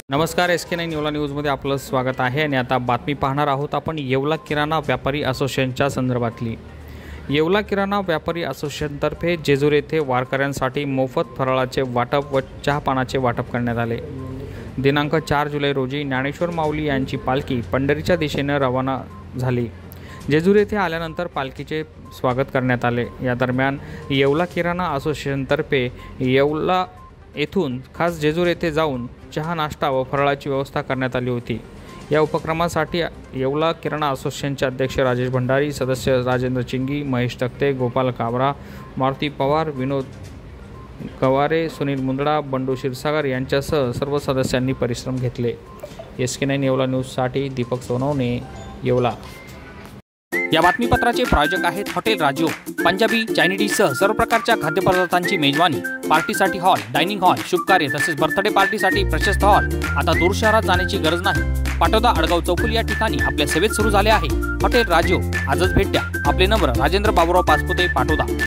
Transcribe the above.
नमस्कार, SK9 येवला न्यूजमध्ये आपलं स्वागत आहे आणि आता बातमी पाहणार आहोत आपण येवला किराणा व्यापारी असोसिएशनच्या संदर्भातली। येवला किराणा व्यापारी असोसिएशनतर्फे जेजूर येथे वारकऱ्यांसाठी मोफत फराळाचे वाटप व चहापानाचे वाटप करण्यात आले। दिनांक 4 जुलै रोजी ज्ञानेश्वर माऊली यांची पालखी पंढरीच्या दिशेने रवाना झाली। जेजूर येथे आल्यानंतर पालखीचे स्वागत करण्यात आले। या दरम्यान येवला किराणा असोसिएशनतर्फे येवला येथून खास जेजूर येथे जाऊन चहा नाश्ता व फराळाची व्यवस्था करण्यात आली होती। या उपक्रमासाठी येवला किराणा असोसिएशनचे अध्यक्ष राजेश भंडारी, सदस्य राजेंद्र चिंगी, महेश तख्ते, गोपाल काबरा, मारुती पवार, विनोद गवारे, सुनील मुंदडा, बंडू क्षीरसागर यांच्यासह सर्व सदस्यांनी परिश्रम घेतले। SK9 येवला न्यूजसाठी दीपक सोनवणे, येवला। या बातमीपत्राचे प्रायोजक आहेत हॉटेल राजयोग। पंजाबी, चायनीजसह सर्व प्रकारच्या खाद्यपदार्थांची मेजवानी, पार्टीसाठी हॉल, डायनिंग हॉल, शुभकार्य तसेच बर्थडे पार्टीसाठी प्रशस्त हॉल। आता दूर शहरात जाण्याची गरज नाही। पाटोदा अडगाव चौफुली या ठिकाणी आपल्या सेवेत सुरू झाले आहे हॉटेल राजयोग। आजच भेट द्या। आपले नंबर राजेंद्र बाबूराव पाचपुते, पाटोदा।